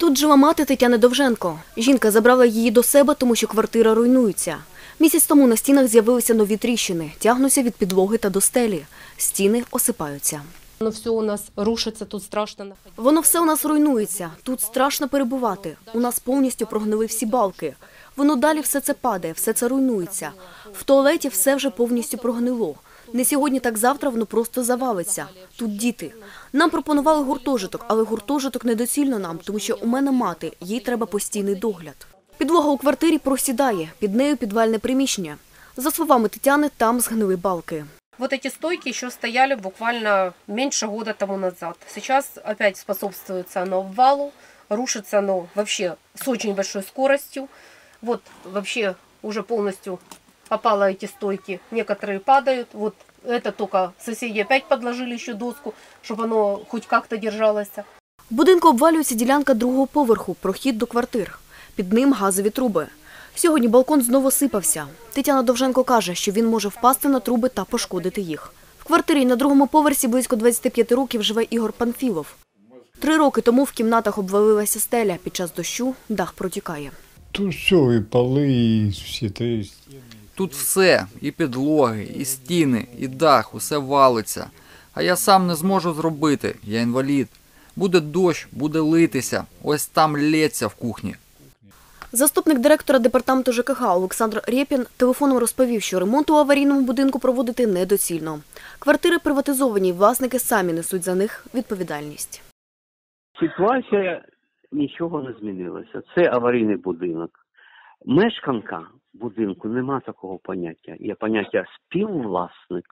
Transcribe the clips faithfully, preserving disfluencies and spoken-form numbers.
Тут жила мати Тетяни Довженко. Жінка забрала її до себе, тому що квартира руйнується. Місяць тому на стінах з'явилися нові тріщини, тягнуться від підлоги та до стелі. Стіни осипаються. Воно все у нас рушиться, тут страшно знаходитися. Воно все у нас руйнується, тут страшно перебувати. У нас повністю прогнили всі балки. Воно далі все це падає, все це руйнується. В туалеті все вже повністю прогнило. Не сьогодні, так завтра воно просто завалиться. Тут діти. Нам пропонували гуртожиток, але гуртожиток недоцільно нам, тому що у мене мати, їй треба постійний догляд. Підлога у квартирі просідає, під нею підвальне приміщення. За словами Тетяни, там згнили балки. Вот эти стойки еще стояли буквально меньше года тому назад. Сейчас опять способствуется оно обвалу, рушится оно вообще с очень большой скоростью. Вот вообще уже полностью опало эти стойки. Некоторые падают. Вот это только соседи опять подложили еще доску, чтобы оно хоть как-то держалось. В будинку обвалюється ділянка другого поверху, прохід до квартир. Під ним газові труби. Сьогодні балкон знову сипався. Тетяна Довженко каже, що він може впасти на труби та пошкодити їх. В квартирі на другому поверсі близько двадцяти п'яти років живе Ігор Панфілов. Три роки тому в кімнатах обвалилася стеля. Під час дощу дах протікає. Тут все, і поли, і всі три стіни. Тут все, і підлоги, і стіни, і дах, усе валиться. А я сам не зможу зробити, я інвалід. Буде дощ, буде литися, ось там лється в кухні. Заступник директора департаменту ЖКХ Олександр Рєпін телефоном розповів, що ремонт у аварійному будинку проводити недоцільно. Квартири приватизовані, власники самі несуть за них відповідальність. Ситуація нічого не змінилася. Це аварійний будинок. Мешканка будинку нема такого поняття. Є поняття співвласник.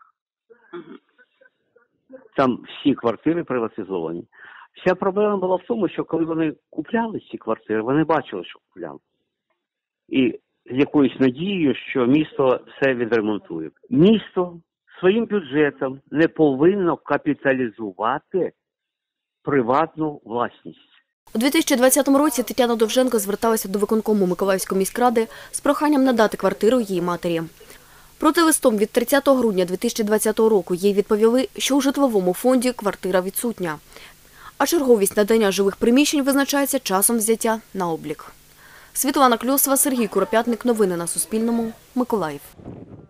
Там всі квартири приватизовані. Вся проблема була в тому, що коли вони купляли ці квартири, вони бачили, що купляли. І з якоюсь надією, що місто все відремонтує. Місто своїм бюджетом не повинно капіталізувати приватну власність. У дві тисячі двадцятому році Тетяна Довженко зверталася до виконкому Миколаївської міськради з проханням надати квартиру її матері. Проте листом від тридцятого грудня дві тисячі двадцятого року їй відповіли, що у житловому фонді квартира відсутня. А черговість надання жилих приміщень визначається часом взяття на облік. Світлана Кльосова, Сергій Куропятник. Новини на Суспільному. Миколаїв.